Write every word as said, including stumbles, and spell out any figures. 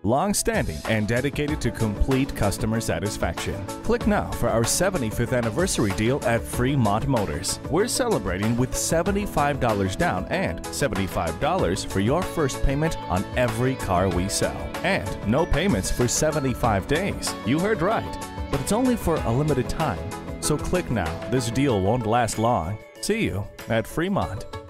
long-standing and dedicated to complete customer satisfaction. Click now for our seventy-fifth anniversary deal at Fremont Motors. We're celebrating with seventy-five dollars down and seventy-five dollars for your first payment on every car we sell. And no payments for seventy-five days. You heard right, but it's only for a limited time. So click now. This deal won't last long. See you at Fremont.